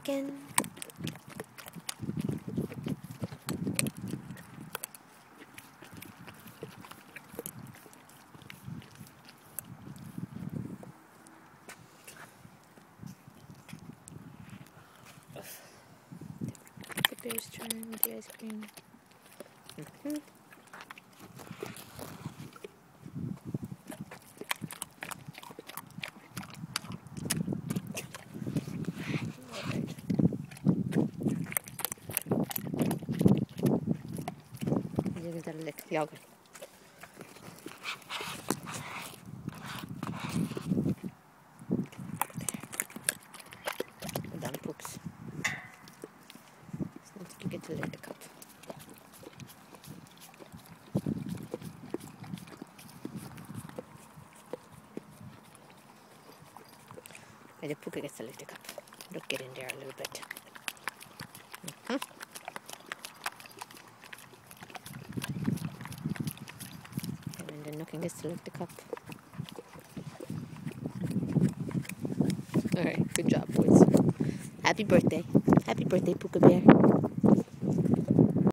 again. The bear's turn with the ice cream. Give that a lick. Yogurt. Done, poops. So you get to lick the cup. And the Pooka gets to lick the cup. Look, get in there a little bit. And then Nookie gets to lick the cup. Alright, good job, boys. Happy birthday. Happy birthday, Pooka Bear.